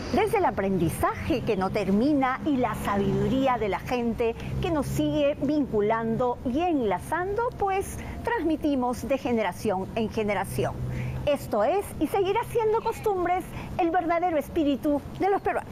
Desde el aprendizaje que no termina y la sabiduría de la gente que nos sigue vinculando y enlazando, pues transmitimos de generación en generación. Esto es y seguirá siendo costumbres el verdadero espíritu de los peruanos.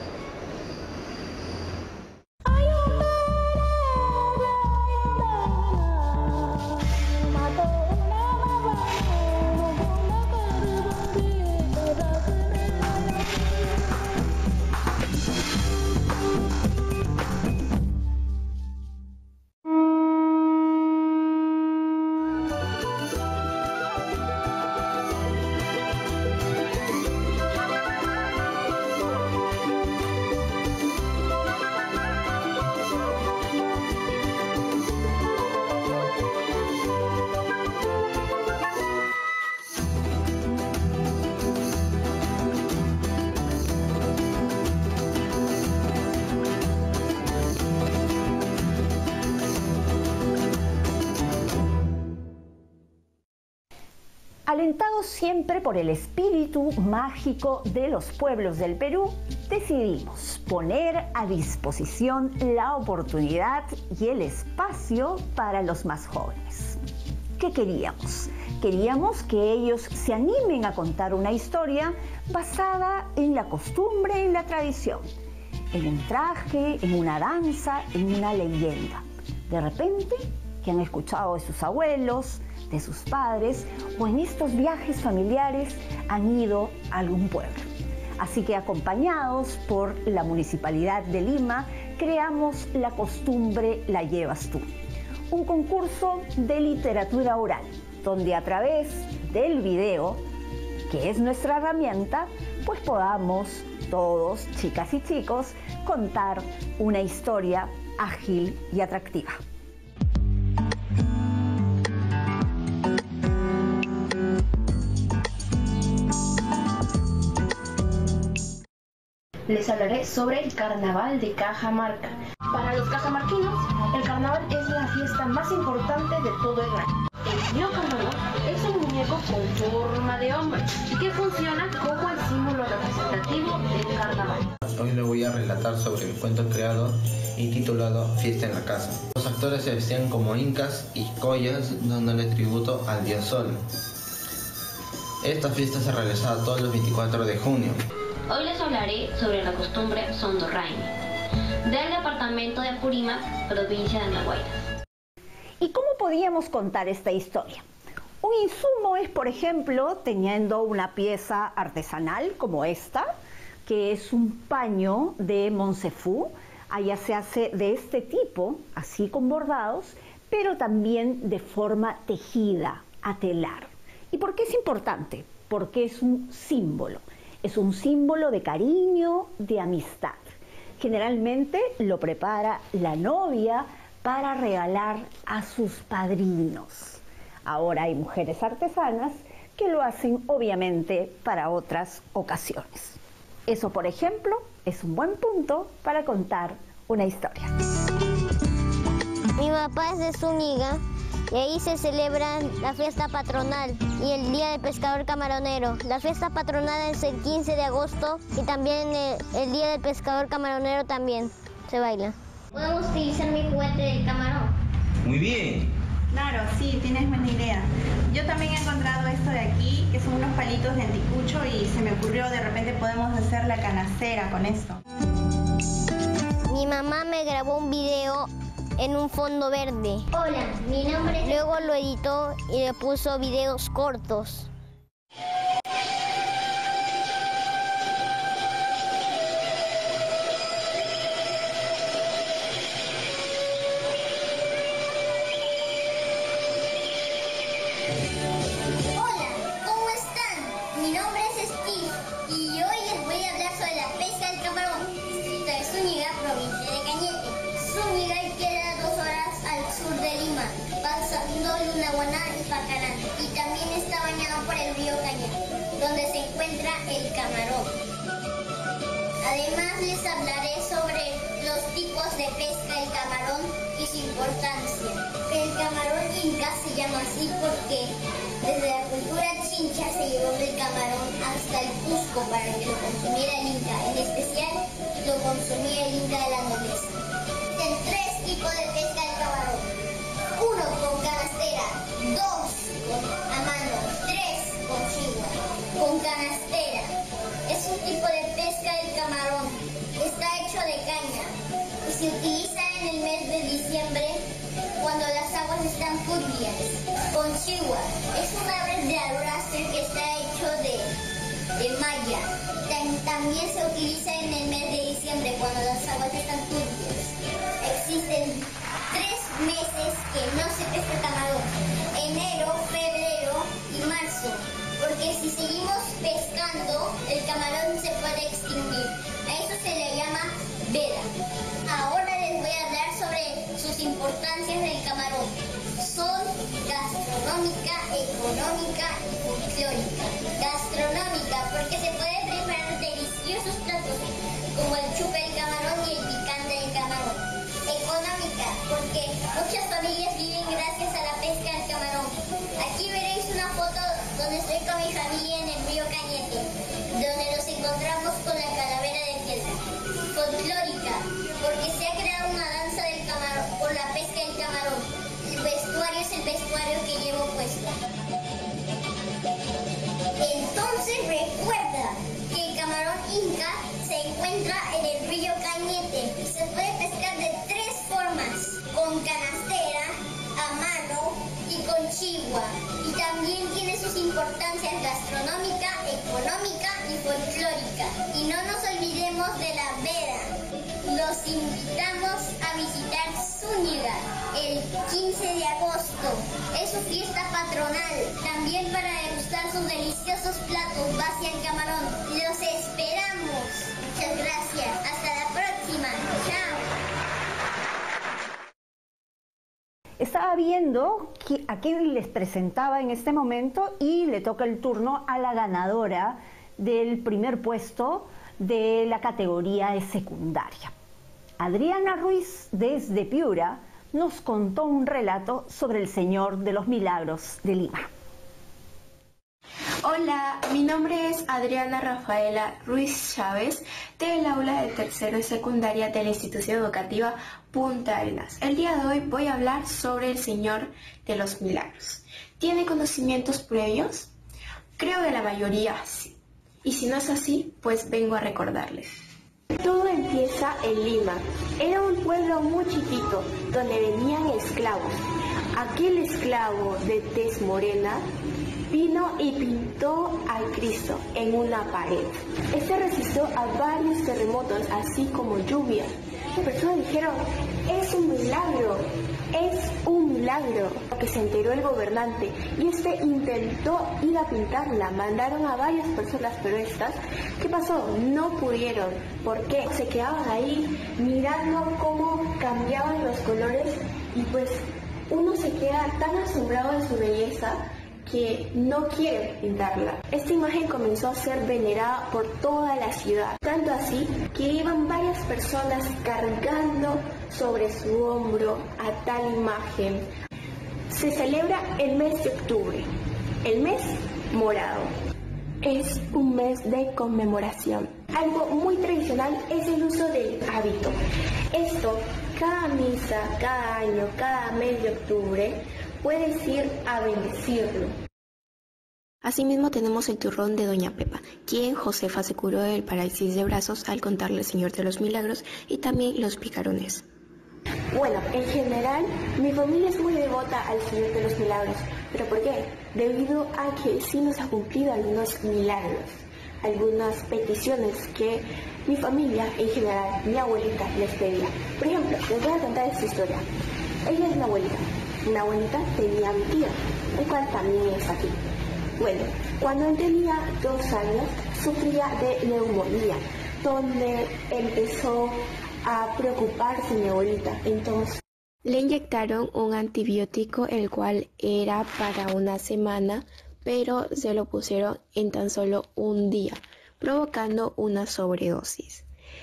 Alentados siempre por el espíritu mágico de los pueblos del Perú, decidimos poner a disposición la oportunidad y el espacio para los más jóvenes. ¿Qué queríamos? Queríamos que ellos se animen a contar una historia basada en la costumbre, en la tradición, en un traje, en una danza, en una leyenda. De repente, que han escuchado de sus abuelos, de sus padres, o en estos viajes familiares han ido a algún pueblo. Así que, acompañados por la Municipalidad de Lima, creamos La Costumbre La Llevas Tú, un concurso de literatura oral, donde a través del video, que es nuestra herramienta, pues podamos todos, chicas y chicos, contar una historia ágil y atractiva. Les hablaré sobre el Carnaval de Cajamarca. Para los cajamarquinos, el carnaval es la fiesta más importante de todo el año. El tío Carnaval es un muñeco con forma de hombre que funciona como el símbolo representativo del carnaval. Hoy les voy a relatar sobre el cuento creado y titulado Fiesta en la Casa. Los actores se vestían como incas y collas, dándole tributo al dios Sol. Esta fiesta se realizaba todos los 24 de junio. Hoy les hablaré sobre la costumbre sondorraini, del departamento de Apurímac, provincia de La Guaira. ¿Y cómo podíamos contar esta historia? Un insumo es, por ejemplo, teniendo una pieza artesanal como esta, que es un paño de Monsefú. Allá se hace de este tipo, así con bordados, pero también de forma tejida, a telar. ¿Y por qué es importante? Porque es un símbolo. Es un símbolo de cariño, de amistad. Generalmente lo prepara la novia para regalar a sus padrinos. Ahora hay mujeres artesanas que lo hacen obviamente para otras ocasiones. Eso, por ejemplo, es un buen punto para contar una historia. Mi papá es de Zúñiga y ahí se celebra la fiesta patronal y el Día del Pescador Camaronero. La fiesta patronal es el 15 de agosto y también el Día del Pescador Camaronero también se baila. ¿Podemos utilizar mi juguete del camarón? Muy bien. Claro, sí, tienes buena idea. Yo también he encontrado esto de aquí, que son unos palitos de anticucho, y se me ocurrió, de repente podemos hacer la canastera con esto. Mi mamá me grabó un video en un fondo verde. Hola, mi nombre es... Luego lo editó y le puso videos cortos. Hola, ¿cómo están? Mi nombre es Steve y hoy les voy a hablar sobre la pesca del camarón, distrito de Zúñiga, provincia de Cañete. Zúñiga queda 2 horas al sur de Lima, pasando Lunahuaná y Pacarán, y también está bañado por el río Cañete, donde se encuentra el camarón. Además les hablaré sobre los tipos de pesca del camarón y su importancia. El camarón inca se llama así porque Desde la cultura chincha se llevó del camarón hasta el Cusco para que lo consumiera el Inca. En especial lo consumía el Inca de la nobleza. Existen 3 tipos de pesca del camarón. 1 con canastera, 2 a mano, 3 con chigua. Con canastera. Es un tipo de pesca del camarón. Está hecho de caña y se utiliza en el mes de diciembre cuando las aguas están turbias. Con chigua. Es un ave de Aurastre que está hecho de malla. También se utiliza en el mes de diciembre cuando las aguas están turbias. Existen 3 meses que no se pesca camarón: enero, febrero y marzo, porque si seguimos pescando el camarón se puede extinguir. A eso se le llama veda. Ahora les voy a hablar sobre sus importancias del camarón. Son gastronómica, económica y folclórica. Gastronómica porque se puede preparar deliciosos platos como el chupe del camarón y el picante del camarón. Económica porque muchas familias viven gracias a la pesca del camarón. Aquí veréis una foto donde estoy con mi familia en el río Cañete, donde nos encontramos con la calavera de piedra. Folclórica porque se ha creado una danza del camarón por la pesca del camarón. El vestuario es el vestuario que llevo puesto. Entonces recuerda que el camarón inca se encuentra en el río Cañete y se puede pescar de 3 formas: con canastera, a mano y con chigua. Y también tiene sus importancias gastronómica, económica y folclórica. Y no nos olvidemos de la veda. Los invitamos a visitar Zúñiga el 15 de agosto. Es su fiesta patronal. También para degustar sus deliciosos platos base al camarón. Los esperamos. Muchas gracias. Hasta la próxima. Chao. Estaba viendo a quién les presentaba en este momento y le toca el turno a la ganadora del primer puesto de la categoría de secundaria. Adriana Ruiz, desde Piura, nos contó un relato sobre el Señor de los Milagros de Lima. Hola, mi nombre es Adriana Rafaela Ruiz Chávez, del aula de tercero y secundaria de la institución educativa Punta Arenas. El día de hoy voy a hablar sobre el Señor de los Milagros. ¿Tiene conocimientos previos? Creo que la mayoría sí. Y si no es así, pues vengo a recordarles. Todo empieza en Lima. Era un pueblo muy chiquito donde venían esclavos. Aquel esclavo de tez morena vino y pintó al Cristo en una pared. Este resistió a varios terremotos, así como lluvias. Las personas dijeron: es un milagro, es un milagro. Que se enteró el gobernante y este intentó ir a pintarla. Mandaron a varias personas, pero estas, ¿qué pasó? No pudieron. ¿Por qué? Se quedaban ahí mirando cómo cambiaban los colores y pues uno se queda tan asombrado de su belleza que no quiere pintarla. Esta imagen comenzó a ser venerada por toda la ciudad, tanto así que iban varias personas cargando sobre su hombro a tal imagen. Se celebra el mes de octubre, el mes morado. Es un mes de conmemoración. Algo muy tradicional es el uso del hábito. Esto, cada misa, cada año, cada mes de octubre, puedes ir a bendecirlo. Asimismo tenemos el turrón de Doña Pepa, quien Josefa se curó del parálisis de brazos al contarle al Señor de los Milagros, y también los picarones. Bueno, en general, mi familia es muy devota al Señor de los Milagros. ¿Pero por qué? Debido a que sí nos ha cumplido algunos milagros, algunas peticiones que mi familia, en general, mi abuelita les pedía. Por ejemplo, les voy a contar esta historia. Ella es mi abuelita. Mi abuelita tenía a mi tío, el cual también está aquí. Bueno, cuando él tenía 2 años, sufría de neumonía, donde empezó a preocuparse mi abuelita. Entonces le inyectaron un antibiótico, el cual era para una semana, pero se lo pusieron en tan solo un día, provocando una sobredosis.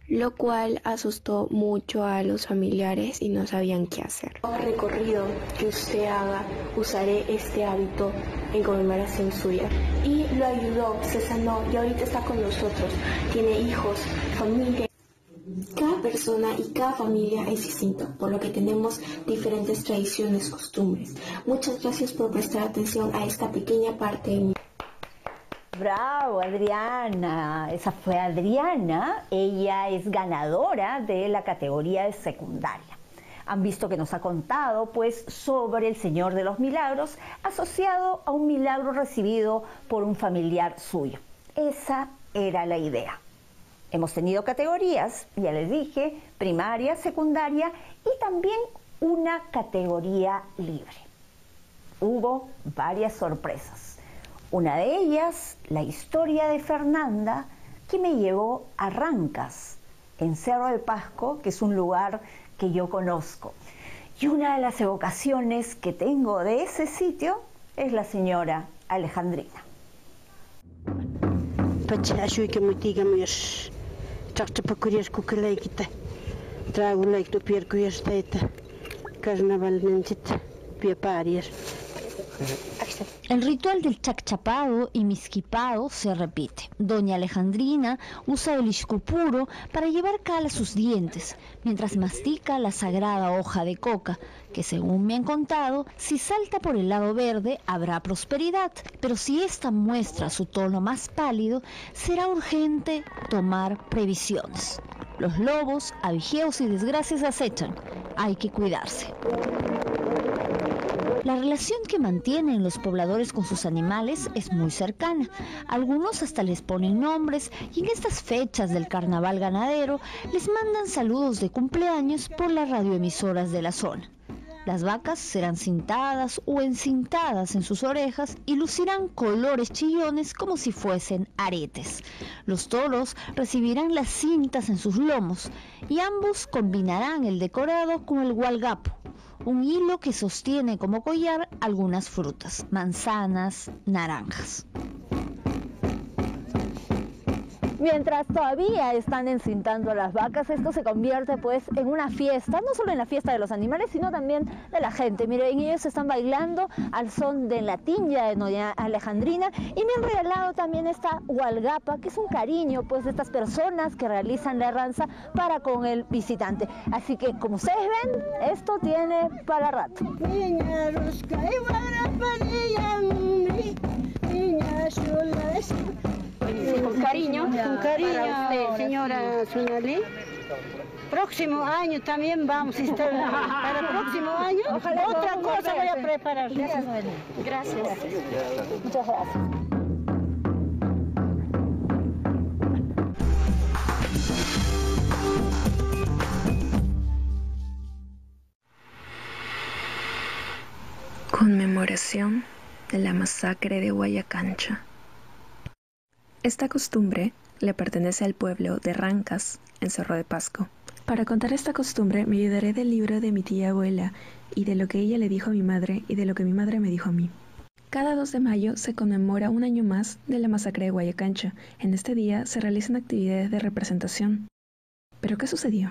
lo cual asustó mucho a los familiares y no sabían qué hacer. El recorrido que usted haga, usaré este hábito en conmemoración suya. Y lo ayudó, se sanó y ahorita está con nosotros. Tiene hijos, familia. Cada persona y cada familia es distinto, por lo que tenemos diferentes tradiciones, costumbres. Muchas gracias por prestar atención a esta pequeña parte de mi... Bravo, Adriana. Esa fue Adriana. Ella es ganadora de la categoría de secundaria. Han visto que nos ha contado pues sobre el Señor de los Milagros asociado a un milagro recibido por un familiar suyo. Esa era la idea. Hemos tenido categorías, ya les dije, primaria, secundaria y también una categoría libre. Hubo varias sorpresas. Una de ellas, la historia de Fernanda, que me llevó a Rancas, en Cerro de Pasco, que es un lugar que yo conozco. Y una de las evocaciones que tengo de ese sitio es la señora Alejandrina. El ritual del chacchapado y misquipado se repite. Doña Alejandrina usa el ishcupuro para llevar cal a sus dientes, mientras mastica la sagrada hoja de coca, que según me han contado, si salta por el lado verde habrá prosperidad, pero si ésta muestra su tono más pálido, será urgente tomar previsiones. Los lobos, avigeos y desgracias acechan. Hay que cuidarse. La relación que mantienen los pobladores con sus animales es muy cercana. Algunos hasta les ponen nombres y en estas fechas del carnaval ganadero les mandan saludos de cumpleaños por las radioemisoras de la zona. Las vacas serán cintadas o encintadas en sus orejas y lucirán colores chillones como si fuesen aretes. Los toros recibirán las cintas en sus lomos y ambos combinarán el decorado con el gualgapo, un hilo que sostiene como collar algunas frutas, manzanas, naranjas. Mientras todavía están encintando a las vacas, esto se convierte pues en una fiesta, no solo en la fiesta de los animales, sino también de la gente. Miren, ellos están bailando al son de la tinja de Doña Alejandrina y me han regalado también esta hualgapa, que es un cariño pues de estas personas que realizan la herranza para con el visitante. Así que como ustedes ven, esto tiene para rato. Con cariño señora Sunali. Próximo año también vamos a estar. Para el próximo año, otra cosa voy a preparar. Gracias. Muchas gracias. Conmemoración de la masacre de Guayacancha. Esta costumbre le pertenece al pueblo de Rancas, en Cerro de Pasco. Para contar esta costumbre me ayudaré del libro de mi tía abuela y de lo que ella le dijo a mi madre y de lo que mi madre me dijo a mí. Cada 2 de mayo se conmemora un año más de la masacre de Guayacancha. En este día se realizan actividades de representación. ¿Pero qué sucedió?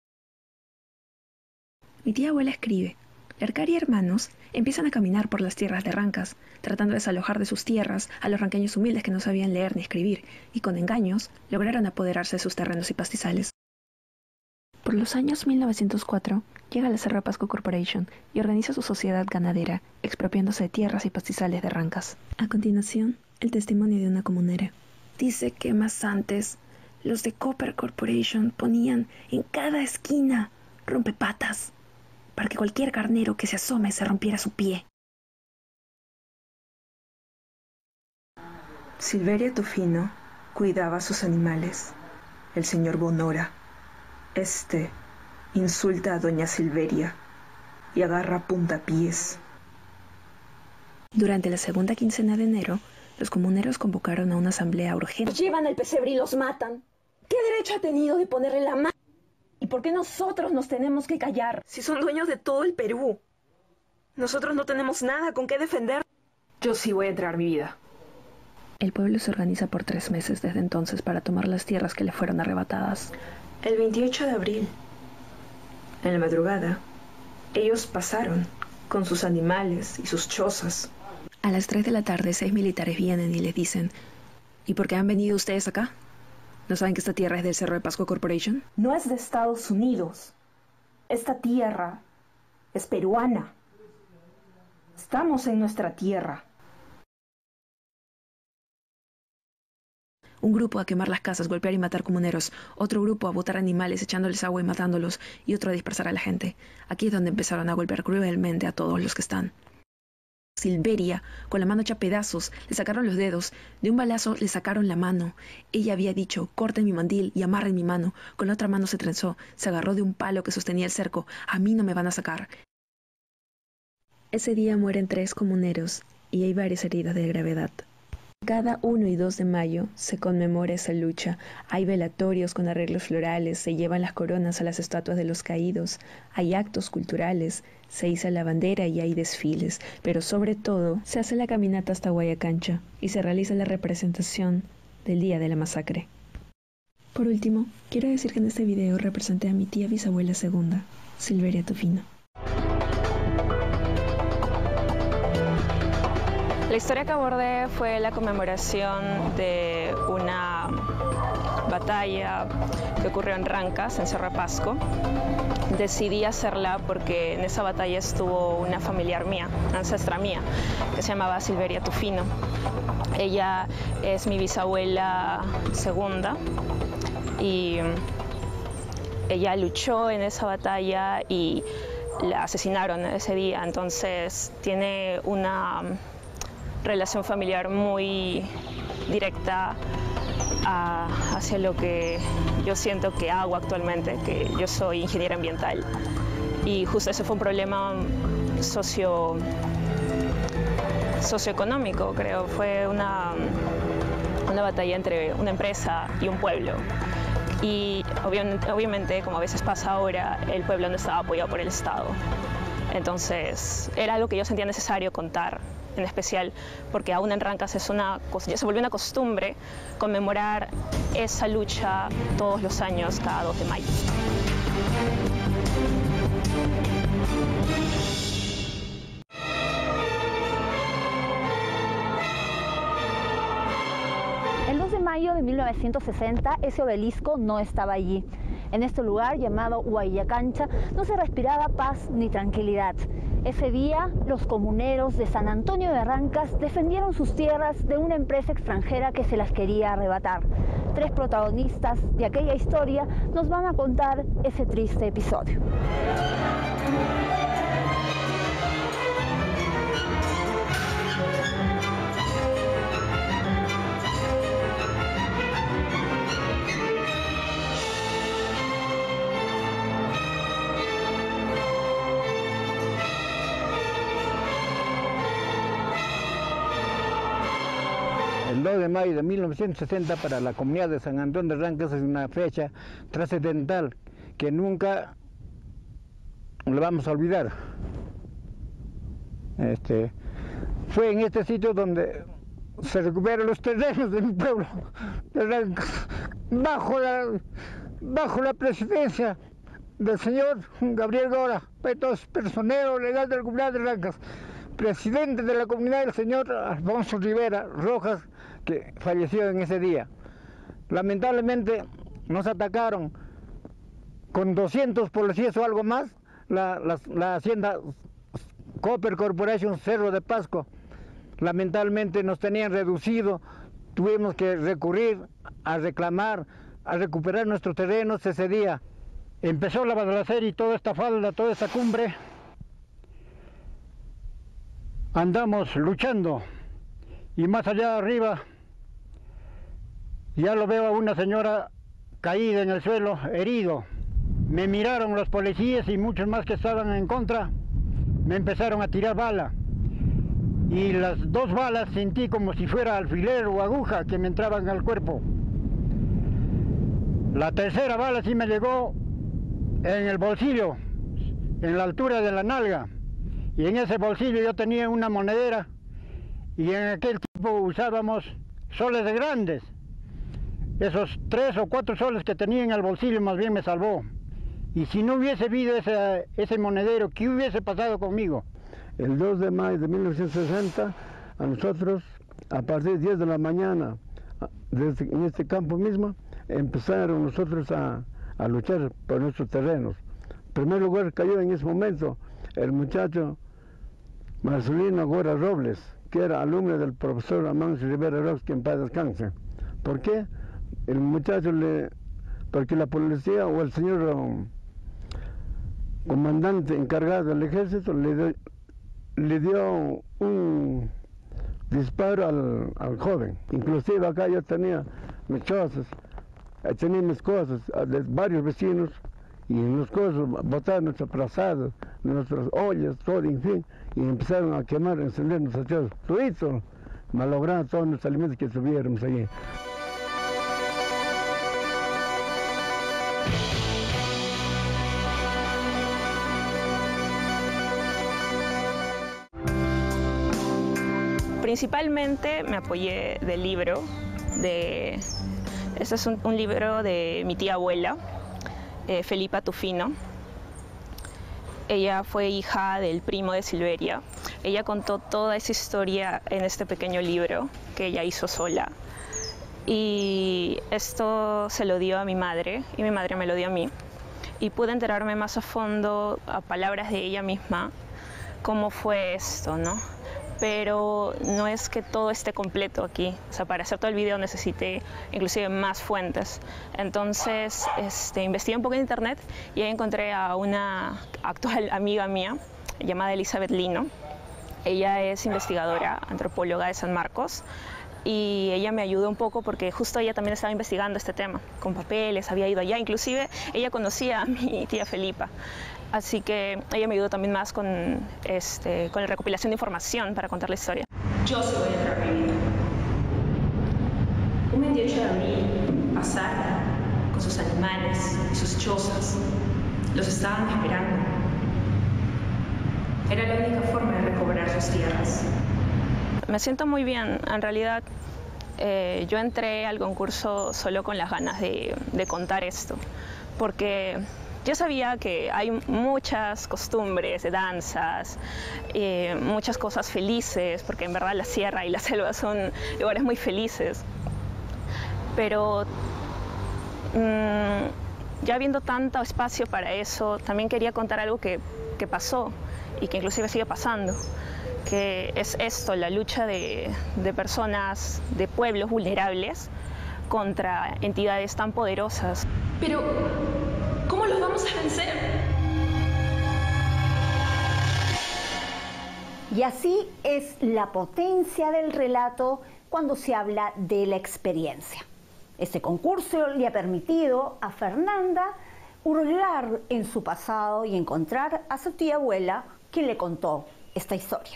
Mi tía abuela escribe: Lercari y hermanos empiezan a caminar por las tierras de Rancas, tratando de desalojar de sus tierras a los ranqueños humildes que no sabían leer ni escribir, y con engaños lograron apoderarse de sus terrenos y pastizales. Por los años 1904, llega la Cerro de Pasco Corporation y organiza su sociedad ganadera, expropiándose de tierras y pastizales de Rancas. A continuación, el testimonio de una comunera. Dice que más antes, los de Copper Corporation ponían en cada esquina rompepatas, para que cualquier carnero que se asome se rompiera su pie. Silveria Tofino cuidaba a sus animales. El señor Bonora, insulta a doña Silveria y agarra a puntapiés. Durante la segunda quincena de enero, los comuneros convocaron a una asamblea urgente. Llevan el pesebre y los matan. ¿Qué derecho ha tenido de ponerle la mano? ¿Y por qué nosotros nos tenemos que callar? Si son dueños de todo el Perú. Nosotros no tenemos nada con qué defender. Yo sí voy a entregar mi vida. El pueblo se organiza por 3 meses desde entonces para tomar las tierras que le fueron arrebatadas. El 28 de abril, en la madrugada, ellos pasaron con sus animales y sus chozas. A las 3 de la tarde, 6 militares vienen y les dicen: ¿y por qué han venido ustedes acá? ¿No saben que esta tierra es del Cerro de Pasco Corporation? No es de Estados Unidos. Esta tierra es peruana. Estamos en nuestra tierra. Un grupo a quemar las casas, golpear y matar comuneros. Otro grupo a botar animales, echándoles agua y matándolos. Y otro a dispersar a la gente. Aquí es donde empezaron a golpear cruelmente a todos los que están. Silveria, con la mano hecha pedazos, le sacaron los dedos. De un balazo le sacaron la mano. Ella había dicho: corten mi mandil y amarren mi mano. Con la otra mano se trenzó, se agarró de un palo que sostenía el cerco. A mí no me van a sacar. Ese día mueren 3 comuneros y hay varias heridas de gravedad. Cada 1 y 2 de mayo se conmemora esa lucha. Hay velatorios con arreglos florales, se llevan las coronas a las estatuas de los caídos, hay actos culturales, se iza la bandera y hay desfiles, pero sobre todo se hace la caminata hasta Guayacancha y se realiza la representación del día de la masacre. Por último, quiero decir que en este video representé a mi tía bisabuela segunda, Silveria Tufino. La historia que abordé fue la conmemoración de una batalla que ocurrió en Rancas, en Cerro de Pasco. Decidí hacerla porque en esa batalla estuvo una familiar mía, ancestra mía, que se llamaba Silveria Tufino. Ella es mi bisabuela segunda y ella luchó en esa batalla y la asesinaron ese día, entonces tiene una relación familiar muy directa hacia lo que yo siento que hago actualmente, que yo soy ingeniera ambiental. Y justo ese fue un problema socioeconómico, creo. Fue una batalla entre una empresa y un pueblo. Y obviamente, como a veces pasa ahora, el pueblo no estaba apoyado por el Estado. Entonces, era algo que yo sentía necesario contar, en especial porque aún en Rancas ya se volvió una costumbre conmemorar esa lucha todos los años, cada 2 de mayo. El 2 de mayo de 1960, ese obelisco no estaba allí. En este lugar, llamado Guayacancha, no se respiraba paz ni tranquilidad. Ese día, los comuneros de San Antonio de Rancas defendieron sus tierras de una empresa extranjera que se las quería arrebatar. 3 protagonistas de aquella historia nos van a contar ese triste episodio. El 2 de mayo de 1960 para la comunidad de San Antonio de Rancas es una fecha trascendental que nunca lo vamos a olvidar. Fue en este sitio donde se recuperan los terrenos de mi pueblo de Rancas, bajo la presidencia del señor Gabriel Gora, personero legal de la comunidad de Rancas, presidente de la comunidad el señor Alfonso Rivera Rojas, que falleció en ese día. Lamentablemente nos atacaron con 200 policías o algo más la hacienda Copper Corporation Cerro de Pasco. Lamentablemente nos tenían reducido, tuvimos que recurrir a reclamar, a recuperar nuestros terrenos ese día. Empezó la balacera y toda esta falda, toda esta cumbre, andamos luchando y más allá arriba ya lo veo a una señora caída en el suelo, herido. Me miraron los policías y muchos más que estaban en contra, me empezaron a tirar bala y las 2 balas sentí como si fuera alfiler o aguja que me entraban al cuerpo. La tercera bala sí me llegó en el bolsillo, en la altura de la nalga, y en ese bolsillo yo tenía una monedera y en aquel tiempo usábamos soles grandes. Esos 3 o 4 soles que tenía en el bolsillo más bien me salvó. Y si no hubiese habido ese monedero, ¿qué hubiese pasado conmigo? El 2 de mayo de 1960, a nosotros, a partir de 10 de la mañana, en este campo mismo, empezaron nosotros a luchar por nuestros terrenos. En primer lugar cayó en ese momento el muchacho Marcelino Guerra Robles, que era alumno del profesor Amancio Rivera Rox, que en paz descanse. ¿Por qué? El muchacho porque la policía o el señor comandante encargado del ejército le dio un disparo al joven. Inclusive acá yo tenía mis chozas, tenía mis cosas de varios vecinos, y en los cosas botaron nuestras brazadas, nuestras ollas, todo, en fin, y empezaron a quemar, a encender nuestras chozas. Todo eso, malograron todos los alimentos que tuviéramos allí. Principalmente me apoyé del libro, este es un libro de mi tía abuela, Felipa Tufino. Ella fue hija del primo de Silveria. Ella contó toda esa historia en este pequeño libro que ella hizo sola. Y esto se lo dio a mi madre y mi madre me lo dio a mí. Y pude enterarme más a fondo, a palabras de ella misma, cómo fue esto, ¿no? Pero no es que todo esté completo aquí. O sea, para hacer todo el video necesité inclusive más fuentes. Entonces, investigué un poco en internet y ahí encontré a una actual amiga mía llamada Elizabeth Lino. Ella es investigadora, antropóloga de San Marcos, y ella me ayudó un poco porque justo ella también estaba investigando este tema, con papeles, había ido allá, inclusive ella conocía a mi tía Felipa. Así que ella me ayudó también más con la recopilación de información para contar la historia. Yo sí voy a entrar a mi vida. Un 28 de abril, pasar con sus animales y sus chozas. Los estaban esperando. Era la única forma de recobrar sus tierras. Me siento muy bien. En realidad, yo entré al concurso solo con las ganas de contar esto, porque yo sabía que hay muchas costumbres de danzas, muchas cosas felices, porque en verdad la sierra y la selva son lugares muy felices. Pero ya habiendo tanto espacio para eso, también quería contar algo que pasó y que inclusive sigue pasando, que es esto, la lucha de personas, de pueblos vulnerables contra entidades tan poderosas. Pero ¿cómo los vamos a vencer? Y así es la potencia del relato cuando se habla de la experiencia. Este concurso le ha permitido a Fernanda hurgar en su pasado y encontrar a su tía abuela, quien le contó esta historia.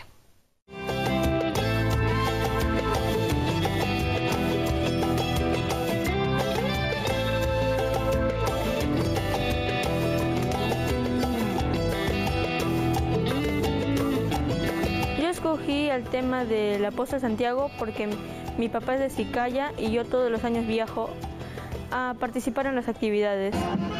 Escogí el tema del apóstol Santiago porque mi papá es de Sicaya y yo todos los años viajo a participar en las actividades.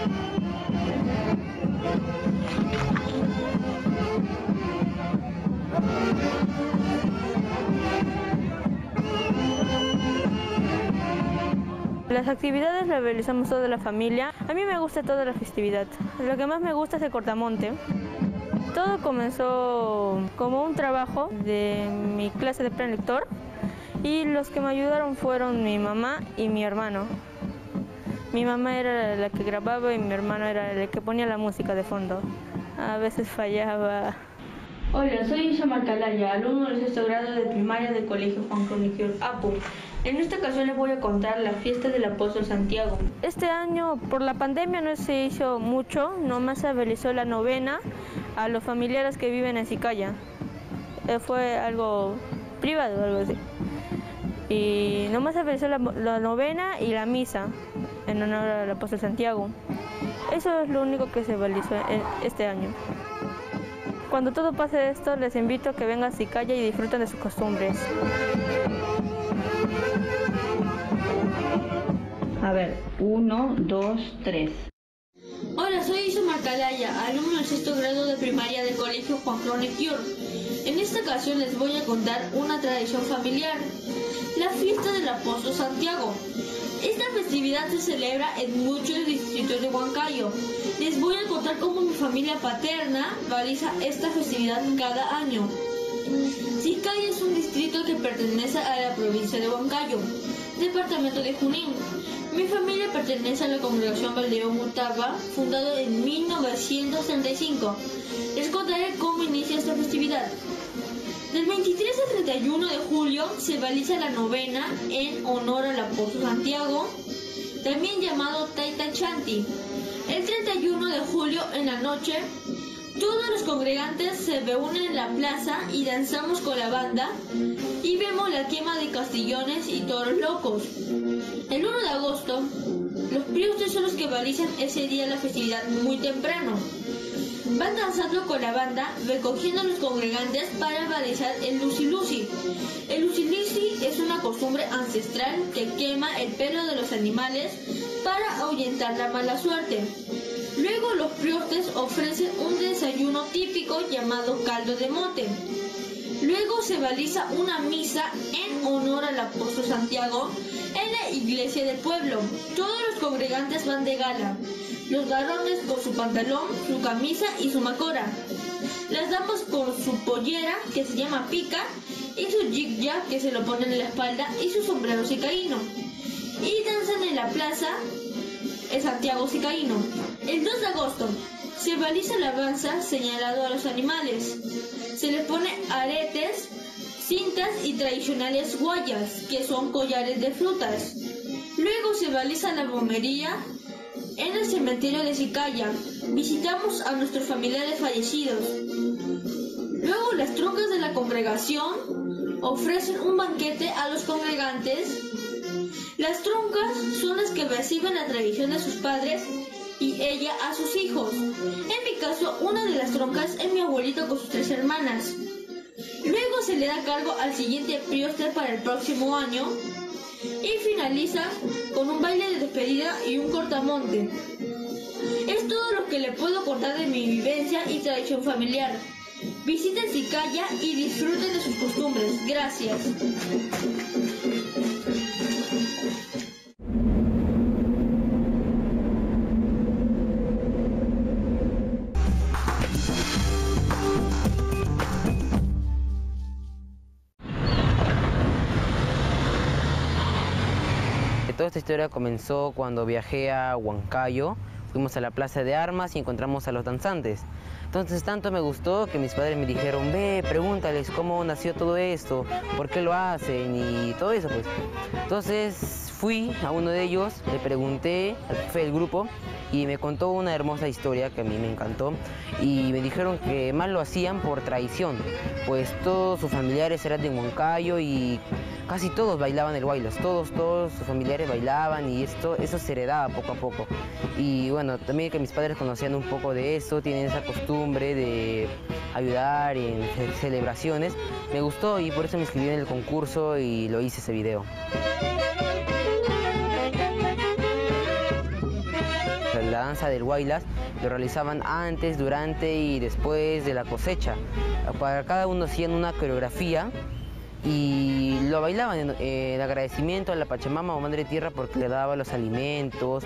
Las actividades las realizamos toda la familia. A mí me gusta toda la festividad. Lo que más me gusta es el cortamonte. Todo comenzó como un trabajo de mi clase de plan lector y los que me ayudaron fueron mi mamá y mi hermano. Mi mamá era la que grababa y mi hermano era el que ponía la música de fondo. A veces fallaba. Hola, soy Isa Marcalaya, alumno del sexto grado de primaria del Colegio Juan Croniqueur Apu. En esta ocasión les voy a contar la fiesta del apóstol Santiago. Este año, por la pandemia, no se hizo mucho, nomás se realizó la novena a los familiares que viven en Sicaya. Fue algo privado, algo así. Y nomás se realizó la novena y la misa en honor al apóstol Santiago. Eso es lo único que se realizó este año. Cuando todo pase esto, les invito a que vengan a Sicaya y disfruten de sus costumbres. A ver, 1, 2, 3. Hola, soy Isa Marcalaya, alumno del 6º grado de primaria del Colegio Juan Croniquior. En esta ocasión les voy a contar una tradición familiar, la fiesta del apóstol Santiago. Esta festividad se celebra en muchos distritos de Huancayo. Les voy a contar cómo mi familia paterna realiza esta festividad cada año. Sicaya es un distrito que pertenece a la provincia de Huancayo, departamento de Junín. Mi familia pertenece a la congregación Valdeón Mutaba, fundado en 1935. Les contaré cómo inicia esta festividad. Del 23 al 31 de julio se realiza la novena en honor al apóstol Santiago, también llamado Taita Chanti. El 31 de julio en la noche, todos los congregantes se reúnen en la plaza y danzamos con la banda y vemos la quema de castillones y toros locos. El 1 de agosto, los priostes son los que realizan ese día la festividad muy temprano. Van danzando con la banda, recogiendo a los congregantes para realizar el lusi-lusi. El lusi-lusi es una costumbre ancestral que quema el pelo de los animales para ahuyentar la mala suerte. Luego los priostes ofrecen un desayuno típico llamado caldo de mote. Luego se realiza una misa en honor al apóstol Santiago en la iglesia del pueblo. Todos los congregantes van de gala. Los varones con su pantalón, su camisa y su macora. Las damas con su pollera, que se llama pica, y su jig-jag, que se lo ponen en la espalda, y su sombrero sicaíno. Y danzan en la plaza Santiago Sicaíno. El 2 de agosto se realiza la danza señalado a los animales. Se les pone aretes, cintas y tradicionales guayas, que son collares de frutas. Luego se realiza la romería en el cementerio de Sicaya. Visitamos a nuestros familiares fallecidos. Luego las troncas de la congregación ofrecen un banquete a los congregantes. Las troncas son las que reciben la tradición de sus padres y ella a sus hijos. En mi caso, una de las troncas es mi abuelito con sus 3 hermanas. Luego se le da cargo al siguiente prioste para el próximo año y finaliza con un baile de despedida y un cortamonte. Es todo lo que le puedo contar de mi vivencia y tradición familiar. Visiten Sicaya y disfruten de sus costumbres. Gracias. Toda esta historia comenzó cuando viajé a Huancayo, fuimos a la Plaza de Armas y encontramos a los danzantes. Entonces tanto me gustó que mis padres me dijeron, ve, pregúntales cómo nació todo esto, por qué lo hacen y todo eso pues. Entonces fui a uno de ellos, le pregunté al jefe del grupo y me contó una hermosa historia que a mí me encantó y me dijeron que más lo hacían por tradición, pues todos sus familiares eran de Huancayo y casi todos bailaban el huaylas, todos sus familiares bailaban y eso se heredaba poco a poco. Y bueno, también que mis padres conocían un poco de eso, tienen esa costumbre de ayudar en celebraciones. Me gustó y por eso me inscribí en el concurso y lo hice ese video. La danza del huaylas lo realizaban antes, durante y después de la cosecha. Para cada uno hacían una coreografía y lo bailaban en agradecimiento a la Pachamama o Madre Tierra porque le daba los alimentos.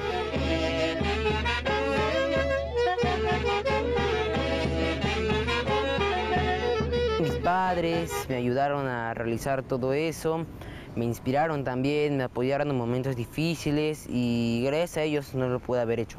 Mis padres me ayudaron a realizar todo eso, me inspiraron también, me apoyaron en momentos difíciles y gracias a ellos no lo pude haber hecho.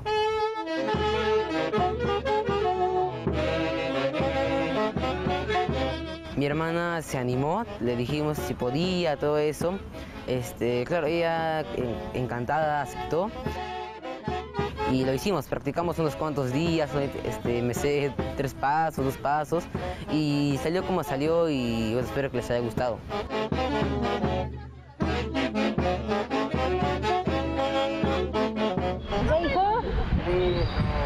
Mi hermana se animó, le dijimos si podía, todo eso. Claro, ella encantada aceptó y lo hicimos, practicamos unos cuantos días, me sé 3 pasos, 2 pasos y salió como salió y bueno, espero que les haya gustado. ¿Hijo? Sí.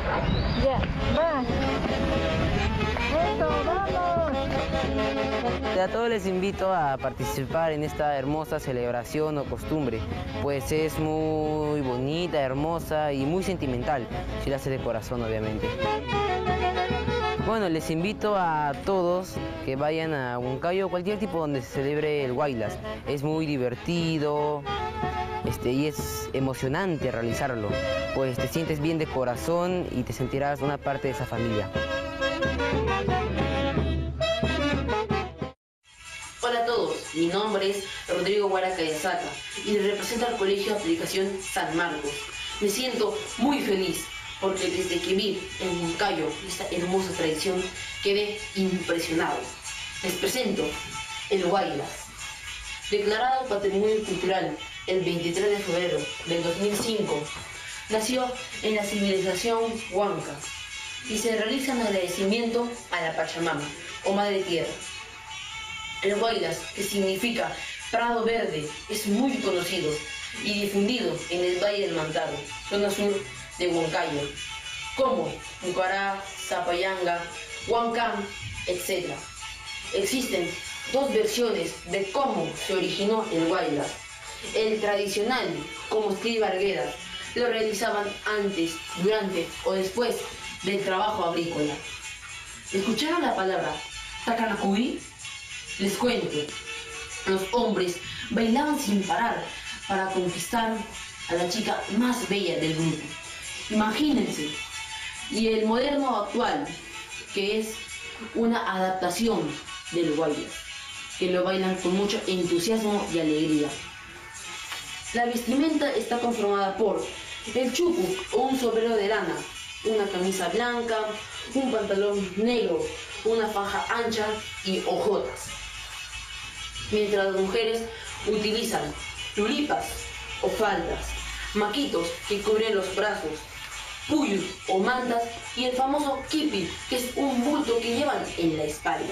Ya, va. ¡Eso, vamos! A todos les invito a participar en esta hermosa celebración o costumbre, pues es muy bonita, hermosa y muy sentimental, si la hace de corazón obviamente. Bueno, les invito a todos que vayan a Huancayo o cualquier tipo donde se celebre el Huaylas. Es muy divertido y es emocionante realizarlo, pues te sientes bien de corazón y te sentirás una parte de esa familia. Hola a todos, mi nombre es Rodrigo Guaracayasaca y represento al Colegio de Aplicación San Marcos. Me siento muy feliz porque desde que vi en Huancayo esta hermosa tradición quedé impresionado. Les presento el Huaylas. Declarado Patrimonio Cultural el 23 de febrero del 2005, nació en la civilización Huanca y se realiza en agradecimiento a la Pachamama o Madre Tierra. El Huaylas, que significa Prado Verde, es muy conocido y difundido en el Valle del Mantaro, zona sur de Huancayo, como Pucará, Zapayanga, Huancán, etc. Existen dos versiones de cómo se originó el Huaylas. El tradicional, como escribe Arguedas, lo realizaban antes, durante o después del trabajo agrícola. ¿Escucharon la palabra Takanacuy? Les cuento, los hombres bailaban sin parar para conquistar a la chica más bella del mundo. Imagínense, y el moderno actual, que es una adaptación del Huaylas, que lo bailan con mucho entusiasmo y alegría. La vestimenta está conformada por el chucu o un sombrero de lana, una camisa blanca, un pantalón negro, una faja ancha y hojotas. Mientras las mujeres utilizan tulipas o faldas, maquitos que cubren los brazos, puyos o mantas y el famoso kipi, que es un bulto que llevan en la espalda.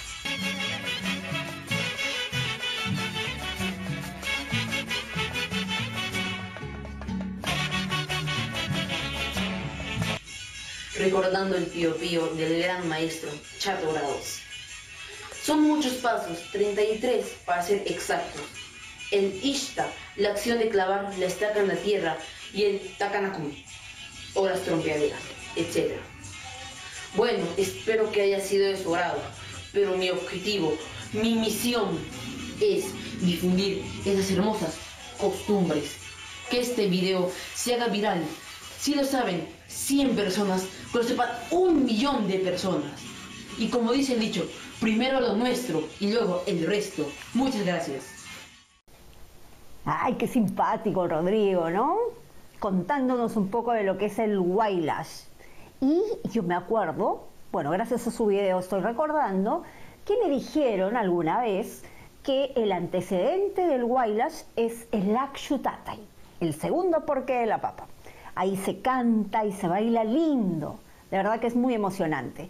Recordando el pío pío del gran maestro Chato Grados. Son muchos pasos, 33 para ser exactos. El Ishta, la acción de clavar la estaca en la tierra, y el Takanacuy, o las trompeaderas, etc. Bueno, espero que haya sido de su agrado, pero mi objetivo, mi misión es difundir esas hermosas costumbres. Que este video se haga viral. Si lo saben 100 personas, que lo sepan 1 millón de personas. Y como dice el dicho, primero lo nuestro y luego el resto. Muchas gracias. Ay, qué simpático Rodrigo, ¿no? Contándonos un poco de lo que es el Huaylas. Y yo me acuerdo, bueno, gracias a su video estoy recordando, que me dijeron alguna vez que el antecedente del Huaylas es el Akshutatay, el segundo porqué de la papa. Ahí se canta y se baila lindo. De verdad que es muy emocionante.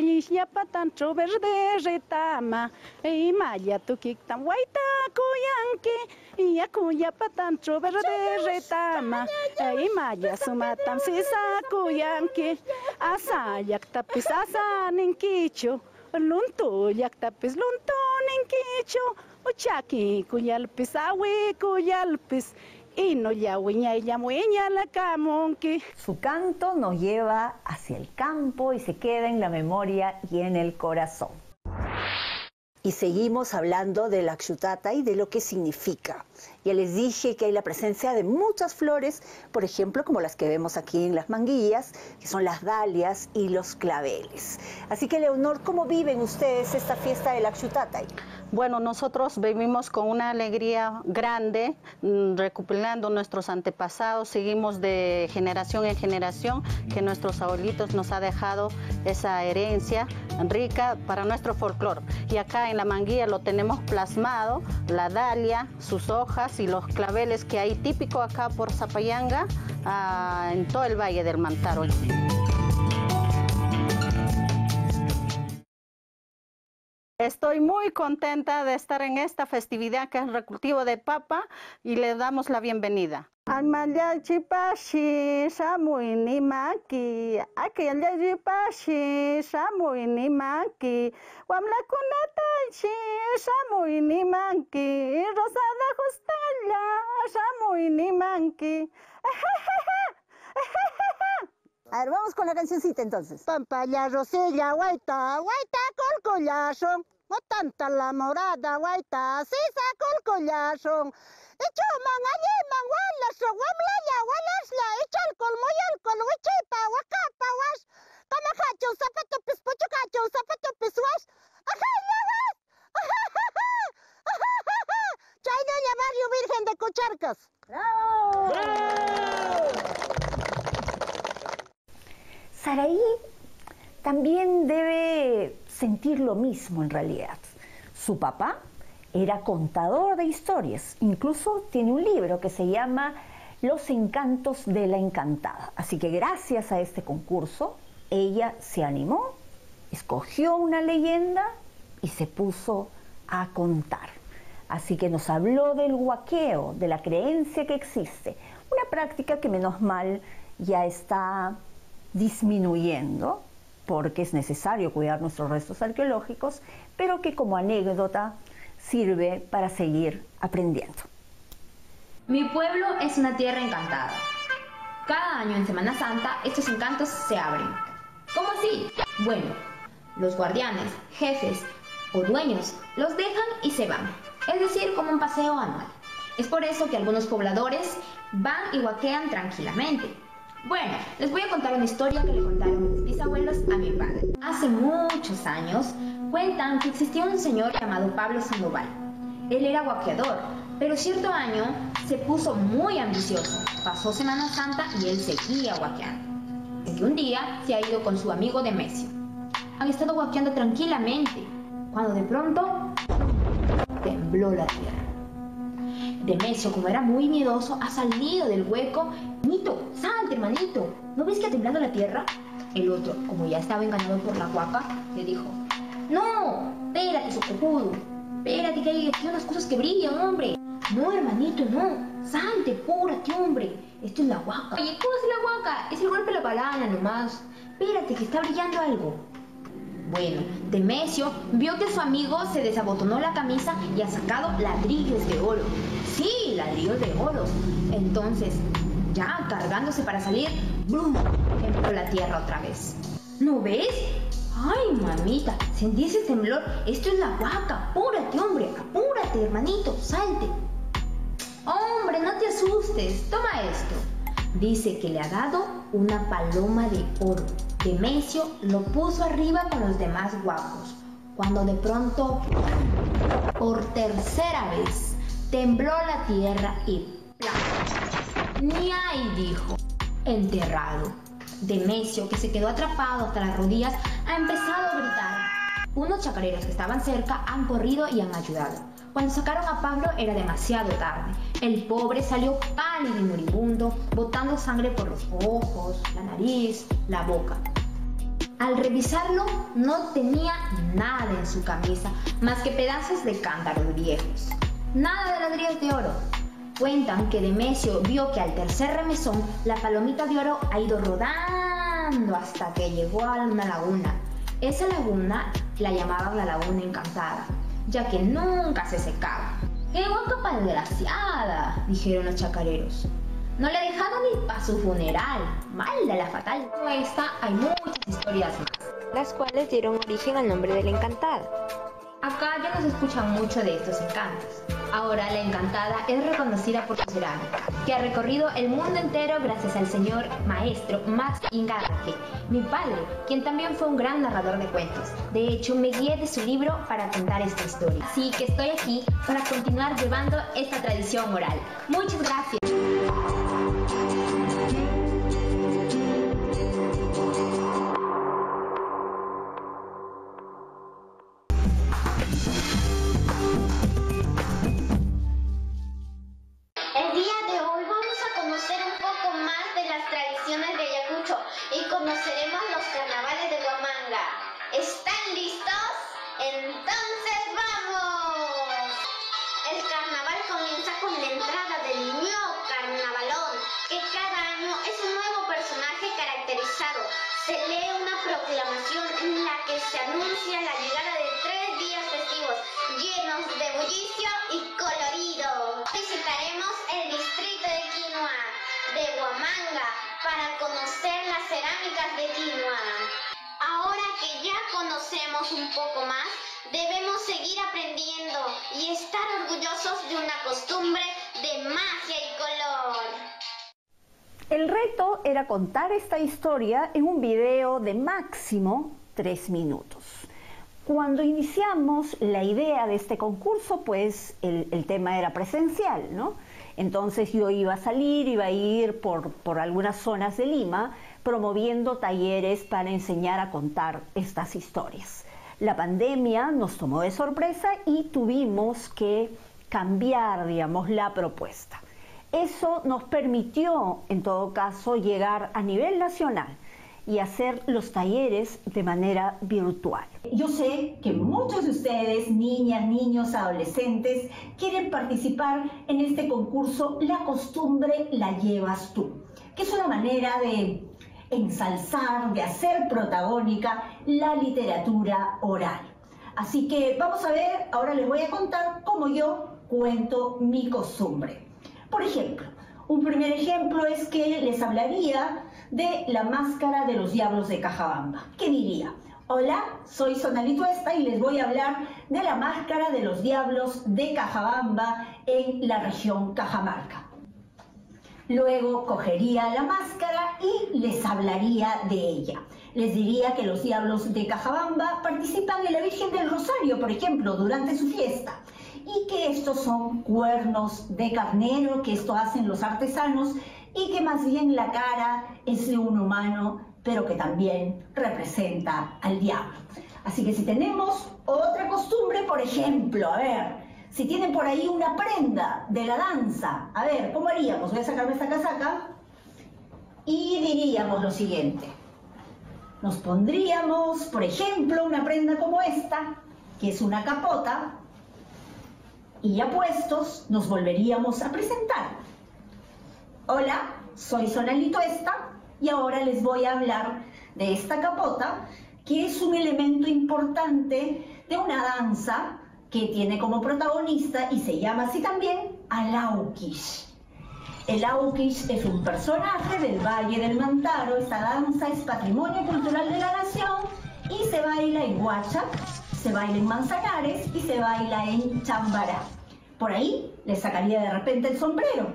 Su canto nos lleva hacia el campo y se queda en la memoria y en el corazón. Y seguimos hablando del Akshutatay y de lo que significa. Ya les dije que hay la presencia de muchas flores, por ejemplo, como las que vemos aquí en las manguillas, que son las dalias y los claveles. Así que, Leonor, ¿cómo viven ustedes esta fiesta del Akshutatay? Bueno, nosotros vivimos con una alegría grande, recuperando nuestros antepasados, seguimos de generación en generación, que nuestros abuelitos nos ha dejado esa herencia rica para nuestro folclore. Y acá en la manguilla lo tenemos plasmado, la dalia, sus hojas y los claveles que hay típico acá por Zapayanga, en todo el Valle del Mantaro. Estoy muy contenta de estar en esta festividad que es el recultivo de papa y le damos la bienvenida. Almallachipashi shamuinimaki, akillachipashi shamuinimaki, wamlakunatashi shamuinimanki, rosada justalla shamuinimanki. A ver, vamos con la cancioncita entonces. Pampaya, rosilla, guaita, guaita, colcollazo. No tanta la morada, guaita, sisa, colcollazo. Echoman, alleman, gualazo, guamlaya, gualasla, echalcol, moyalcol, huichipa, huacapa, wash. Camajacho, zapato, pispuchucacho, zapato, piswash. ¡Ajaya, wash! Chaydoña Barrio Virgen de Cocharcas. ¡Bravo! Saraí también debe sentir lo mismo en realidad. Su papá era contador de historias, incluso tiene un libro que se llama Los encantos de la encantada. Así que gracias a este concurso, ella se animó, escogió una leyenda y se puso a contar. Así que nos habló del huaqueo, de la creencia que existe, una práctica que menos mal ya está disminuyendo, porque es necesario cuidar nuestros restos arqueológicos, pero que como anécdota sirve para seguir aprendiendo. Mi pueblo es una tierra encantada. Cada año en Semana Santa estos encantos se abren. ¿Cómo así? Bueno, los guardianes, jefes o dueños los dejan y se van, es decir, como un paseo anual. Es por eso que algunos pobladores van y huaquean tranquilamente. Bueno, les voy a contar una historia que le contaron mis bisabuelos a mi padre. Hace muchos años cuentan que existía un señor llamado Pablo Sandoval. Él era huaqueador, pero cierto año se puso muy ambicioso. Pasó Semana Santa y él seguía huaqueando. Es que un día se ha ido con su amigo Demesio. Han estado huaqueando tranquilamente, cuando de pronto tembló la tierra. Demesio, como era muy miedoso, ha salido del hueco. Hermanito, salte, hermanito, ¿no ves que ha temblado la tierra? El otro, como ya estaba engañado por la huaca, le dijo: no, espérate, socojudo, espérate que hay aquí unas cosas que brillan, hombre. No, hermanito, no, salte, apúrate, hombre, esto es la huaca. Oye, ¿cómo es la huaca? Es el golpe de la palana nomás. Espérate, que está brillando algo. Bueno, Demesio vio que su amigo se desabotonó la camisa y ha sacado ladrillos de oro. Sí, ladrillos de oro. Entonces, ya cargándose para salir, ¡blum!, tembló la tierra otra vez. ¿No ves? ¡Ay, mamita! ¿Sentí ese temblor? Esto es la huaca. Apúrate, hombre, apúrate, hermanito, salte. Hombre, no te asustes, toma esto. Dice que le ha dado una paloma de oro. Demesio lo puso arriba con los demás guapos, cuando de pronto, por tercera vez, tembló la tierra y ¡plá! Ni ay, dijo, enterrado. Demesio, que se quedó atrapado hasta las rodillas, ha empezado a gritar. Unos chacareros que estaban cerca han corrido y han ayudado. Cuando sacaron a Pablo era demasiado tarde. El pobre salió pálido y moribundo, botando sangre por los ojos, la nariz, la boca. Al revisarlo, no tenía nada en su camisa, más que pedazos de cántaros viejos. Nada de ladrillos de oro. Cuentan que Demesio vio que al tercer remesón, la palomita de oro ha ido rodando hasta que llegó a una laguna. Esa laguna la llamaban la Laguna Encantada, ya que nunca se secaba. ¡Qué huaca tan desgraciada!, dijeron los chacareros. No le ha dejado ni para su funeral. ¡Mala la fatal! Como esta hay muchas historias más, las cuales dieron origen al nombre de la Encantada. Acá ya no se escuchan mucho de estos encantos. Ahora la Encantada es reconocida por su cerámica, que ha recorrido el mundo entero gracias al señor maestro Max Ingarrage, mi padre, quien también fue un gran narrador de cuentos. De hecho, me guié de su libro para contar esta historia. Así que estoy aquí para continuar llevando esta tradición oral. Muchas gracias. Conoceremos los carnavales de Huamanga. ¿Están listos? ¡Entonces vamos! El carnaval comienza con la entrada del ño carnavalón. proclamación en la que se anuncia la llegada de 3 días festivos llenos de bullicio y colorido. Visitaremos el distrito de Quinua, de Huamanga, para conocer las cerámicas de Quinua. Ahora que ya conocemos un poco más, debemos seguir aprendiendo y estar orgullosos de una costumbre de magia y color. El reto era contar esta historia en un video de máximo 3 minutos. Cuando iniciamos la idea de este concurso, pues el tema era presencial, ¿no? Entonces yo iba a ir por algunas zonas de Lima promoviendo talleres para enseñar a contar estas historias. La pandemia nos tomó de sorpresa y tuvimos que cambiar, digamos, la propuesta. Eso nos permitió, en todo caso, llegar a nivel nacional y hacer los talleres de manera virtual. Yo sé que muchos de ustedes, niñas, niños, adolescentes, quieren participar en este concurso La costumbre la llevas tú, que es una manera de ensalzar, de hacer protagónica la literatura oral. Así que vamos a ver, ahora les voy a contar cómo yo cuento mi costumbre. Por ejemplo, un primer ejemplo es que les hablaría de La máscara de los diablos de Cajabamba. ¿Qué diría? Hola, soy Sonali Tuesta y les voy a hablar de la máscara de los diablos de Cajabamba en la región Cajamarca. Luego cogería la máscara y les hablaría de ella. Les diría que los diablos de Cajabamba participan en la Virgen del Rosario, por ejemplo, durante su fiesta. Y que estos son cuernos de carnero, que esto hacen los artesanos, y que más bien la cara es de un humano, pero que también representa al diablo. Así que si tenemos otra costumbre, por ejemplo, a ver, si tienen por ahí una prenda de la danza, a ver, ¿cómo haríamos? Voy a sacarme esta casaca y diríamos lo siguiente. Nos pondríamos, por ejemplo, una prenda como esta, que es una capota, y ya puestos, nos volveríamos a presentar. Hola, soy Sonali Tuesta y ahora les voy a hablar de esta capota, que es un elemento importante de una danza que tiene como protagonista, y se llama así también, al Auquish. El Auquish es un personaje del Valle del Mantaro. Esta danza es patrimonio cultural de la nación y se baila en Huacha, se baila en Manzanares y se baila en Chambará. Por ahí les sacaría de repente el sombrero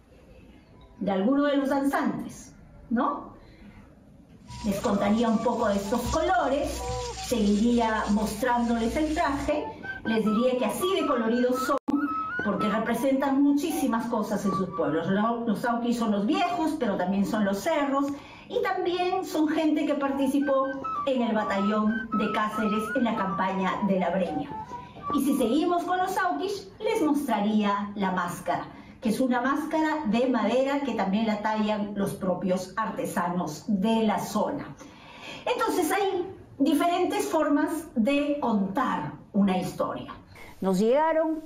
de alguno de los danzantes, ¿no? Les contaría un poco de estos colores, seguiría mostrándoles el traje, les diría que así de coloridos son, porque representan muchísimas cosas en sus pueblos. Los Auquis son los viejos, pero también son los cerros, y también son gente que participó en el batallón de Cáceres en la campaña de la Breña. Y si seguimos con los Auquis, les mostraría la máscara, que es una máscara de madera que también la tallan los propios artesanos de la zona. Entonces hay diferentes formas de contar una historia. Nos llegaron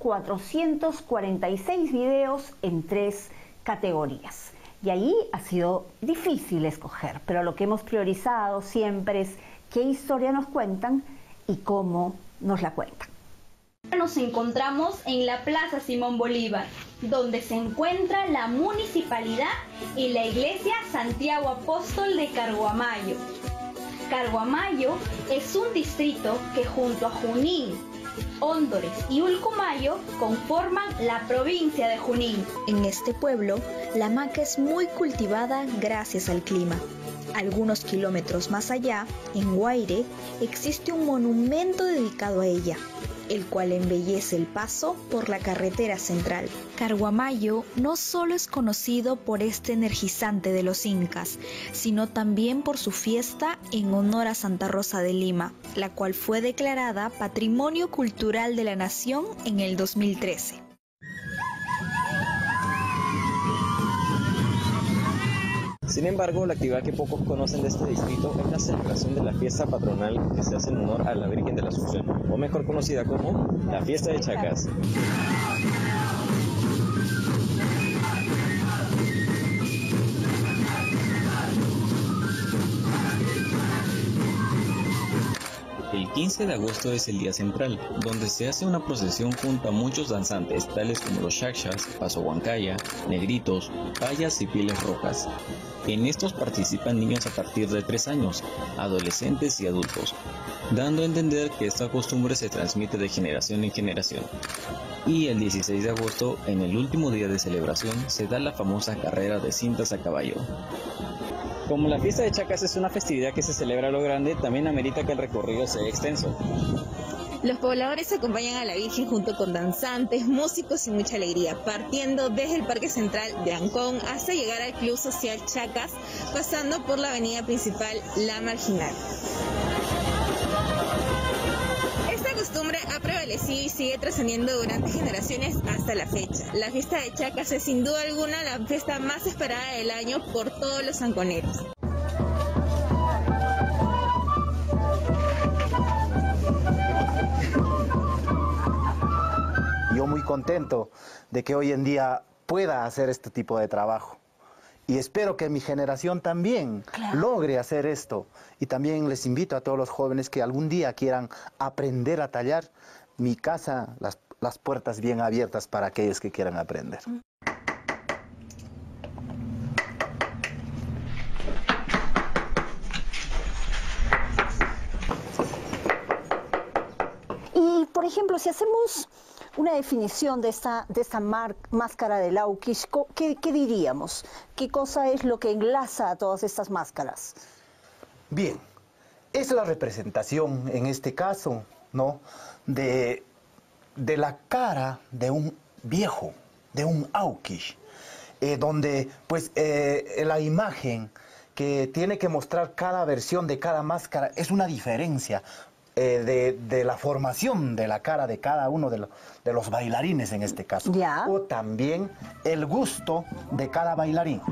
446 videos en 3 categorías. Y ahí ha sido difícil escoger, pero lo que hemos priorizado siempre es qué historia nos cuentan y cómo nos la cuentan. Nos encontramos en la Plaza Simón Bolívar, donde se encuentra la municipalidad y la iglesia Santiago Apóstol de Carguamayo. Carguamayo es un distrito que junto a Junín, Hóndores y Ulcumayo conforman la provincia de Junín. En este pueblo, la maca es muy cultivada gracias al clima. Algunos kilómetros más allá, en Guaire, existe un monumento dedicado a ella, el cual embellece el paso por la carretera central. Carguamayo no solo es conocido por este energizante de los incas, sino también por su fiesta en honor a Santa Rosa de Lima, la cual fue declarada Patrimonio Cultural de la Nación en el 2013. Sin embargo, la actividad que pocos conocen de este distrito es la celebración de la fiesta patronal que se hace en honor a la Virgen de la Asunción, o mejor conocida como la Fiesta de Chacas. 15 de agosto es el día central, donde se hace una procesión junto a muchos danzantes, tales como los Shakshas, Paso Huancaya, Negritos, Payas y Pieles Rojas. En estos participan niños a partir de 3 años, adolescentes y adultos, dando a entender que esta costumbre se transmite de generación en generación. Y el 16 de agosto, en el último día de celebración, se da la famosa carrera de cintas a caballo. Como la fiesta de Chacas es una festividad que se celebra a lo grande, también amerita que el recorrido sea extenso. Los pobladores acompañan a la Virgen junto con danzantes, músicos y mucha alegría, partiendo desde el Parque Central de Ancón hasta llegar al Club Social Chacas, pasando por la avenida principal La Marginal. Esta costumbre ha prevalecido y sigue trascendiendo durante generaciones hasta la fecha. La fiesta de Chacas es sin duda alguna la fiesta más esperada del año por todos los anconeros. Yo muy contento de que hoy en día pueda hacer este tipo de trabajo. Y espero que mi generación también logre hacer esto. Y también les invito a todos los jóvenes que algún día quieran aprender a tallar. Mi casa, las puertas bien abiertas para aquellos que quieran aprender. Y, por ejemplo, si hacemos una definición de esta máscara del Auquish, ¿qué diríamos? ¿Qué cosa es lo que enlaza a todas estas máscaras? Bien, es la representación, en este caso, ¿no?, de la cara de un viejo, de un Auquish, donde pues la imagen que tiene que mostrar cada versión de cada máscara es una diferencia de la formación de la cara de cada uno de los bailarines en este caso. ¿Ya? O también el gusto de cada bailarín.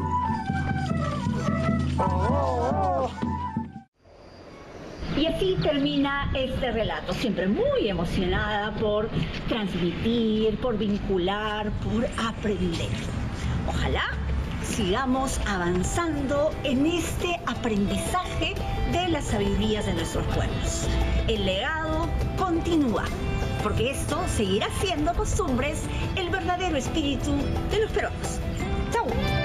Y así termina este relato, siempre muy emocionada por transmitir, por vincular, por aprender. Ojalá sigamos avanzando en este aprendizaje de las sabidurías de nuestros pueblos. El legado continúa, porque esto seguirá siendo costumbres, el verdadero espíritu de los peruanos. ¡Chau!